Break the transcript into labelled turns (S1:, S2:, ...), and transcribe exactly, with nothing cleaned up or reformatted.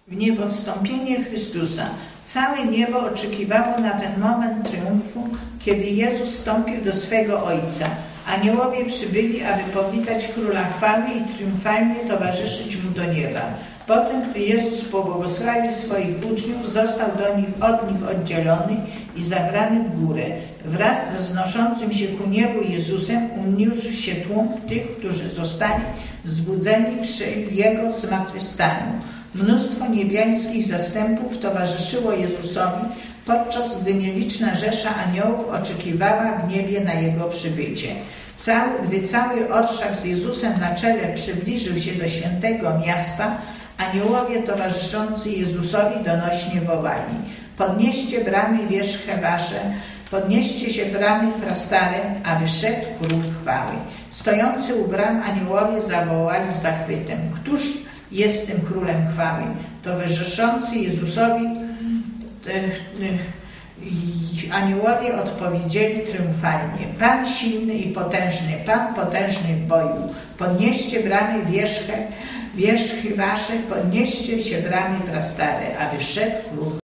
S1: W niebo wstąpienie Chrystusa. Całe niebo oczekiwało na ten moment triumfu, kiedy Jezus wstąpił do swego Ojca. Aniołowie przybyli, aby powitać Króla Chwały i triumfalnie towarzyszyć Mu do nieba. Potem, gdy Jezus pobłogosławił swoich uczniów, został do nich, od nich oddzielony i zabrany w górę. Wraz ze znoszącym się ku niebu Jezusem uniósł się tłum tych, którzy zostali wzbudzeni przy Jego zmartwychwstaniu. Mnóstwo niebiańskich zastępów towarzyszyło Jezusowi, podczas gdy nieliczna rzesza aniołów oczekiwała w niebie na Jego przybycie. Cały, gdy cały orszak z Jezusem na czele przybliżył się do świętego miasta, aniołowie towarzyszący Jezusowi donośnie wołali: podnieście bramy wierzche wasze, podnieście się bramy prastare, aby wszedł Król Chwały. Stojący u bram aniołowie zawołali z zachwytem: któż jest tym Królem Chwały? Towarzyszący Jezusowi aniołowie odpowiedzieli triumfalnie: Pan silny i potężny, Pan potężny w boju. Podnieście bramy wierzche, wierzchy wasze, podnieście się bramy prastare, aby wszedł Król